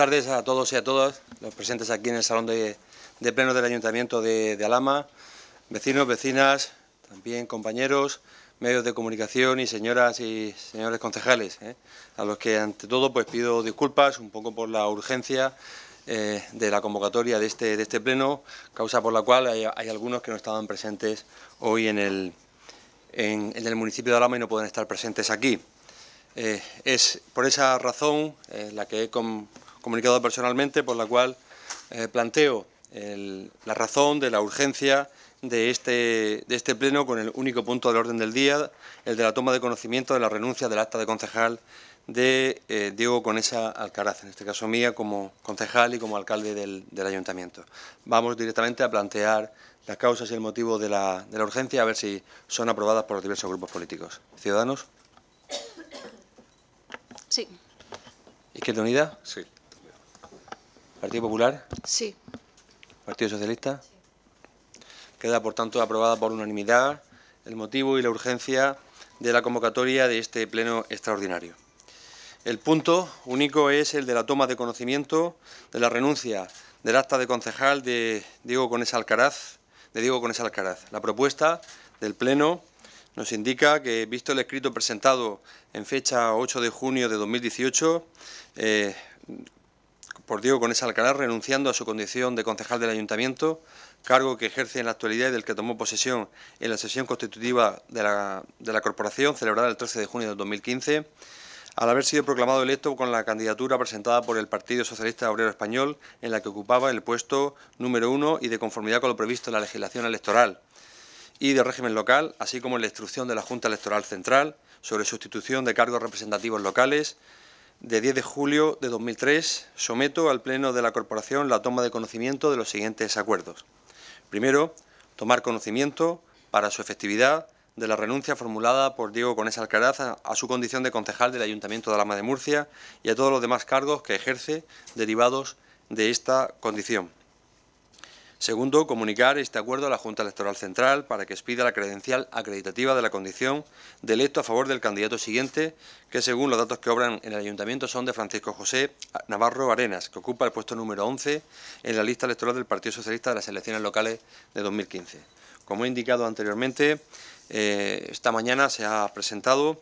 tardes a todos y a todas los presentes aquí en el Salón de Pleno del Ayuntamiento de Alhama, vecinos, vecinas, también compañeros, medios de comunicación y señoras y señores concejales, a los que ante todo pues pido disculpas un poco por la urgencia de la convocatoria de este pleno, causa por la cual hay algunos que no estaban presentes hoy en el municipio de Alhama y no pueden estar presentes aquí. Es por esa razón la que he comunicado personalmente, por la cual planteo la razón de la urgencia de este pleno con el único punto del orden del día, el de la toma de conocimiento de la renuncia del acta de concejal de Diego Conesa Alcaraz, en este caso mía como concejal y como alcalde del ayuntamiento. Vamos directamente a plantear las causas y el motivo de la urgencia, a ver si son aprobadas por los diversos grupos políticos. ¿Ciudadanos? Sí. ¿Izquierda Unida? Sí. ¿Partido Popular? Sí. ¿Partido Socialista? Sí. Queda, por tanto, aprobada por unanimidad el motivo y la urgencia de la convocatoria de este pleno extraordinario. El punto único es el de la toma de conocimiento de la renuncia del acta de concejal de Diego Conesa Alcaraz. La propuesta del pleno nos indica que, visto el escrito presentado en fecha 8 de junio de 2018 por Diego Conesa Alcaraz, renunciando a su condición de concejal del ayuntamiento, cargo que ejerce en la actualidad y del que tomó posesión en la sesión constitutiva de la corporación celebrada el 13 de junio de 2015, al haber sido proclamado electo con la candidatura presentada por el Partido Socialista Obrero Español, en la que ocupaba el puesto número 1 y de conformidad con lo previsto en la legislación electoral y de régimen local, así como en la instrucción de la Junta Electoral Central sobre sustitución de cargos representativos locales de 10 de julio de 2003, someto al Pleno de la Corporación la toma de conocimiento de los siguientes acuerdos. Primero, tomar conocimiento, para su efectividad, de la renuncia formulada por Diego Conesa Alcaraz a su condición de concejal del Ayuntamiento de Alhama de Murcia y a todos los demás cargos que ejerce derivados de esta condición. Segundo, comunicar este acuerdo a la Junta Electoral Central para que expida la credencial acreditativa de la condición de electo a favor del candidato siguiente, que según los datos que obran en el Ayuntamiento son de Francisco José Navarro Arenas, que ocupa el puesto número 11 en la lista electoral del Partido Socialista de las elecciones locales de 2015. Como he indicado anteriormente, esta mañana se ha presentado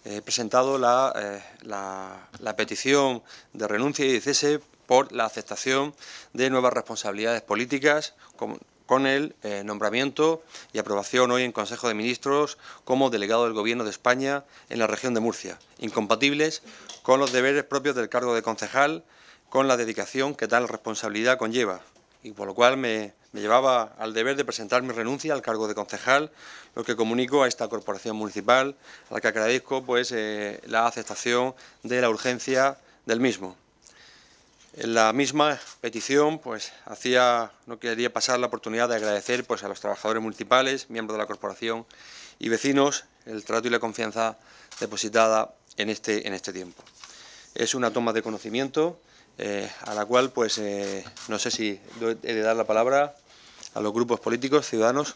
la petición de renuncia y de cese por la aceptación de nuevas responsabilidades políticas con el nombramiento y aprobación hoy en Consejo de Ministros como delegado del Gobierno de España en la región de Murcia, incompatibles con los deberes propios del cargo de concejal, con la dedicación que tal responsabilidad conlleva, y por lo cual me llevaba al deber de presentar mi renuncia al cargo de concejal, lo que comunico a esta corporación municipal, a la que agradezco pues la aceptación de la urgencia del mismo. En la misma petición pues no quería pasar la oportunidad de agradecer pues a los trabajadores municipales, miembros de la corporación y vecinos el trato y la confianza depositada en este tiempo. Es una toma de conocimiento a la cual pues no sé si he de dar la palabra a los grupos políticos, ciudadanos.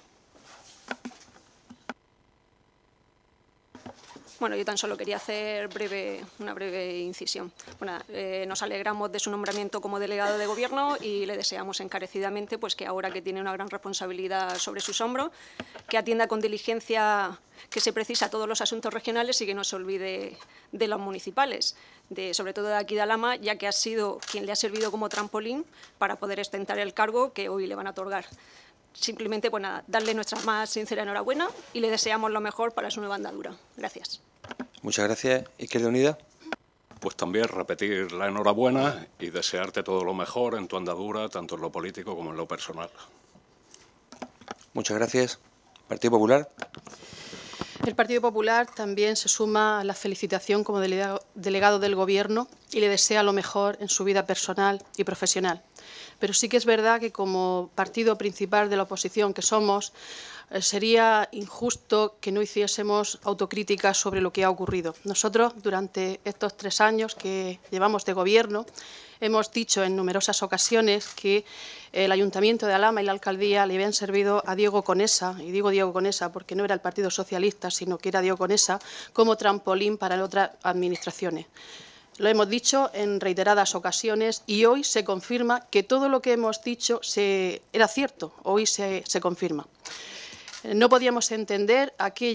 Bueno, yo tan solo quería hacer una breve incisión. Bueno, nos alegramos de su nombramiento como delegado de Gobierno y le deseamos encarecidamente pues, que ahora que tiene una gran responsabilidad sobre sus hombros, que atienda con diligencia que se precisa todos los asuntos regionales y que no se olvide de los municipales, sobre todo de aquí de Alhama, ya que ha sido quien le ha servido como trampolín para poder ostentar el cargo que hoy le van a otorgar. Simplemente, pues nada, darle nuestra más sincera enhorabuena y le deseamos lo mejor para su nueva andadura. Gracias. Muchas gracias. ¿Izquierda Unida? Pues también repetir la enhorabuena y desearte todo lo mejor en tu andadura, tanto en lo político como en lo personal. Muchas gracias. ¿Partido Popular? El Partido Popular también se suma a la felicitación como delegado del Gobierno y le desea lo mejor en su vida personal y profesional. Pero sí que es verdad que como partido principal de la oposición que somos, sería injusto que no hiciésemos autocrítica sobre lo que ha ocurrido. Nosotros, durante estos 3 años que llevamos de Gobierno, hemos dicho en numerosas ocasiones que el Ayuntamiento de Alhama y la Alcaldía le habían servido a Diego Conesa, y digo Diego Conesa porque no era el Partido Socialista, sino que era Diego Conesa, como trampolín para otras administraciones. Lo hemos dicho en reiteradas ocasiones y hoy se confirma que todo lo que hemos dicho era cierto, hoy se confirma. No podíamos entender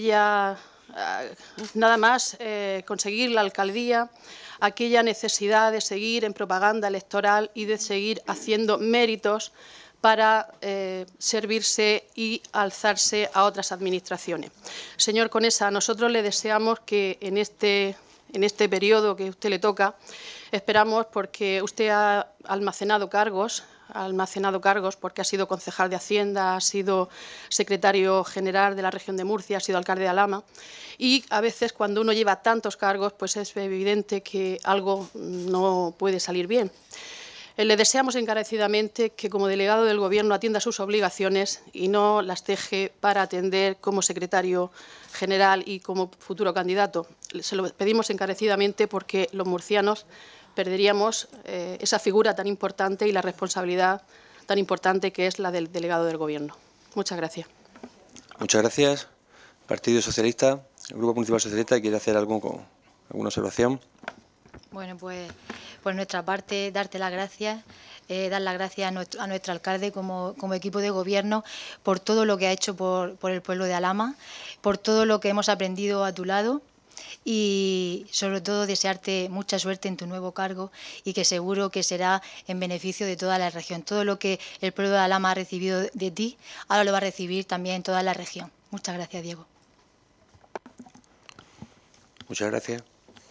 nada más conseguir la alcaldía, aquella necesidad de seguir en propaganda electoral y de seguir haciendo méritos para servirse y alzarse a otras administraciones. Señor Conesa, nosotros le deseamos que en este periodo que a usted le toca, esperamos, porque usted ha almacenado cargos porque ha sido concejal de Hacienda, ha sido secretario general de la región de Murcia, ha sido alcalde de Alhama, y a veces cuando uno lleva tantos cargos, pues es evidente que algo no puede salir bien. Le deseamos encarecidamente que como delegado del Gobierno atienda sus obligaciones y no las deje para atender como secretario general y como futuro candidato. Se lo pedimos encarecidamente porque los murcianos perderíamos esa figura tan importante y la responsabilidad tan importante que es la del delegado del Gobierno. Muchas gracias. Muchas gracias. Partido Socialista, el Grupo Municipal Socialista, ¿quiere hacer alguna observación? Bueno, pues por nuestra parte, darte las gracias, dar las gracias a nuestro alcalde como equipo de gobierno por todo lo que ha hecho por el pueblo de Alhama, por todo lo que hemos aprendido a tu lado y sobre todo desearte mucha suerte en tu nuevo cargo y que seguro que será en beneficio de toda la región. Todo lo que el pueblo de Alhama ha recibido de ti, ahora lo va a recibir también toda la región. Muchas gracias, Diego. Muchas gracias.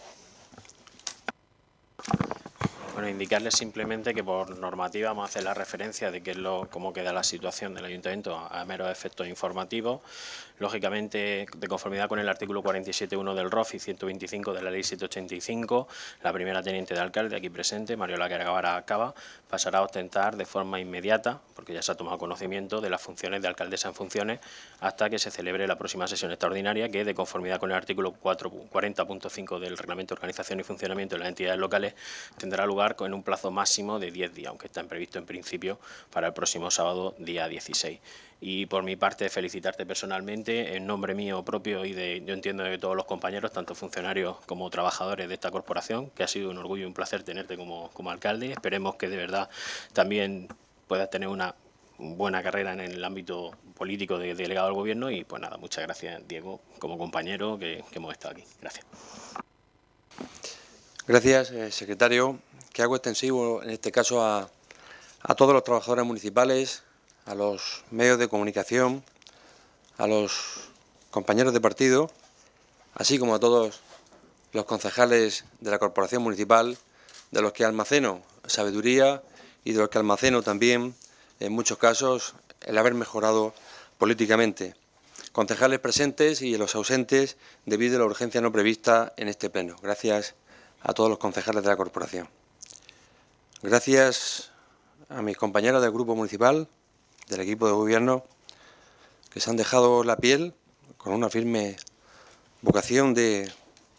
Bueno, indicarles simplemente que por normativa vamos a hacer la referencia de cómo queda la situación del Ayuntamiento a meros efectos informativos. Lógicamente, de conformidad con el artículo 47.1 del ROF y 125 de la Ley 785, la primera teniente de alcalde aquí presente, Mariola Caragavara Cava, pasará a ostentar de forma inmediata, porque ya se ha tomado conocimiento de las funciones de alcaldesa en funciones, hasta que se celebre la próxima sesión extraordinaria, que de conformidad con el artículo 40.5 del Reglamento de Organización y Funcionamiento de las entidades locales tendrá lugar en un plazo máximo de 10 días, aunque está previsto en principio para el próximo sábado, día 16. Y por mi parte, felicitarte personalmente, en nombre mío propio y yo entiendo de todos los compañeros, tanto funcionarios como trabajadores de esta corporación, que ha sido un orgullo y un placer tenerte como alcalde. Esperemos que de verdad también puedas tener una buena carrera en el ámbito político de delegado del Gobierno y pues nada, muchas gracias, Diego, como compañero que hemos estado aquí. Gracias. Gracias, secretario, que hago extensivo en este caso a todos los trabajadores municipales, a los medios de comunicación, a los compañeros de partido, así como a todos los concejales de la Corporación Municipal, de los que almaceno sabiduría y de los que almaceno también, en muchos casos, el haber mejorado políticamente. Concejales presentes y los ausentes debido a la urgencia no prevista en este pleno. Gracias a todos los concejales de la Corporación. Gracias a mis compañeros del Grupo Municipal, del equipo de gobierno, que se han dejado la piel con una firme vocación de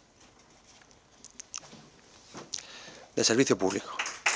servicio público.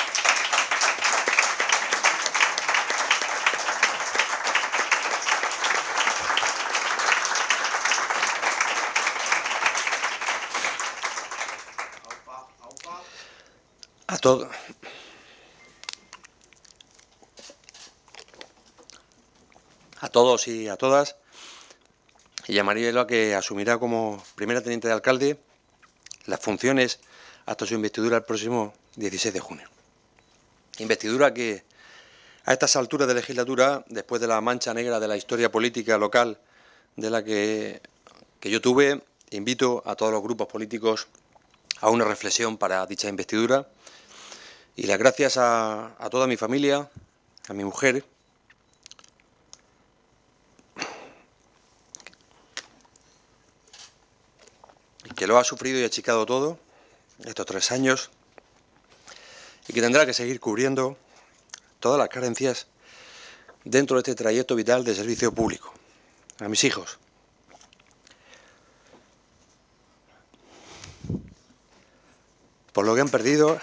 A todos y a todas, y a Mariela, que asumirá como primera teniente de alcalde las funciones hasta su investidura el próximo 16 de junio. Investidura que a estas alturas de legislatura, después de la mancha negra de la historia política local de la que yo tuve, invito a todos los grupos políticos a una reflexión para dicha investidura. Y las gracias a toda mi familia, a mi mujer, que lo ha sufrido y achicado todo estos 3 años y que tendrá que seguir cubriendo todas las carencias dentro de este trayecto vital de servicio público. A mis hijos, por lo que han perdido,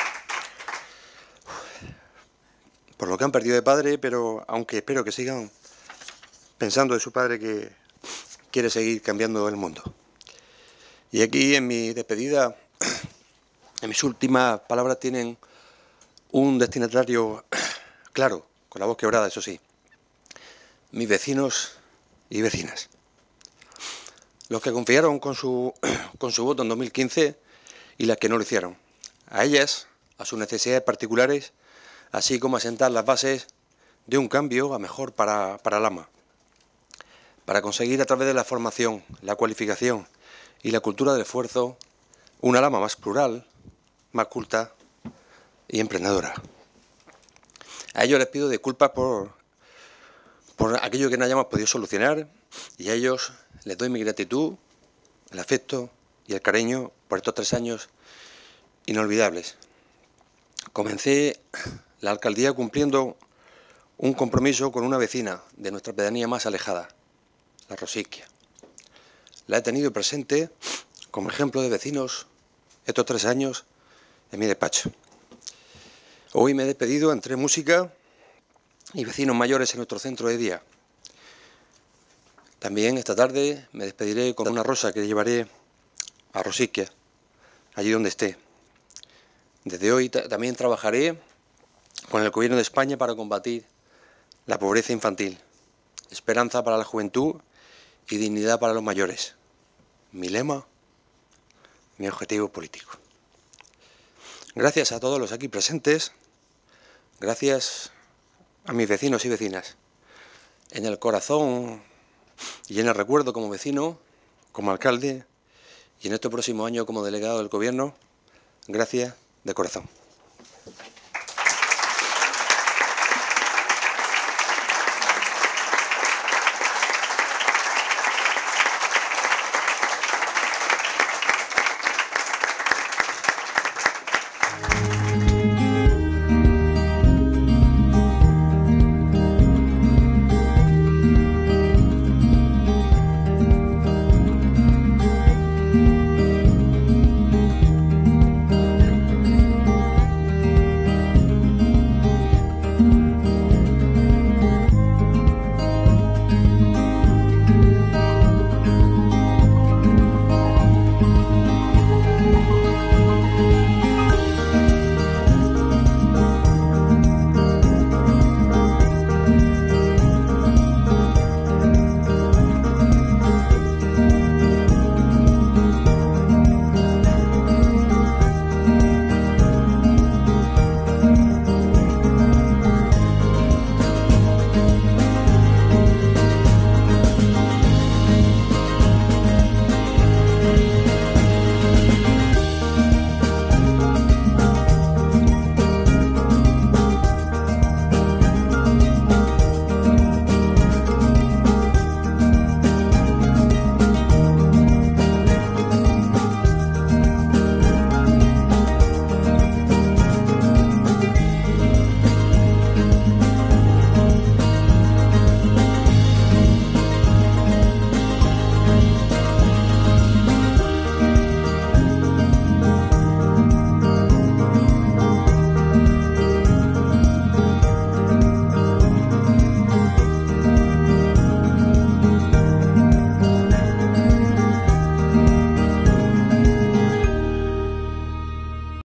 de padre, pero aunque espero que sigan pensando de su padre que quiere seguir cambiando el mundo. Y aquí en mi despedida, en mis últimas palabras tienen un destinatario claro, con la voz quebrada, eso sí. Mis vecinos y vecinas. Los que confiaron con su voto en 2015 y las que no lo hicieron. A ellas, a sus necesidades particulares, así como a sentar las bases de un cambio a mejor para Alhama. Para conseguir a través de la formación, la cualificación y la cultura del esfuerzo, una Alhama más plural, más culta y emprendedora. A ellos les pido disculpas por aquello que no hayamos podido solucionar y a ellos les doy mi gratitud, el afecto y el cariño por estos 3 años inolvidables. Comencé la alcaldía cumpliendo un compromiso con una vecina de nuestra pedanía más alejada, la Rosiquia. La he tenido presente como ejemplo de vecinos estos 3 años en mi despacho. Hoy me he despedido entre música y vecinos mayores en nuestro centro de día. También esta tarde me despediré con una rosa que llevaré a Rosiquia, allí donde esté. Desde hoy también trabajaré con el Gobierno de España para combatir la pobreza infantil, esperanza para la juventud y dignidad para los mayores. Mi lema, mi objetivo político. Gracias a todos los aquí presentes, gracias a mis vecinos y vecinas. En el corazón y en el recuerdo como vecino, como alcalde y en este próximo año como delegado del Gobierno, gracias de corazón.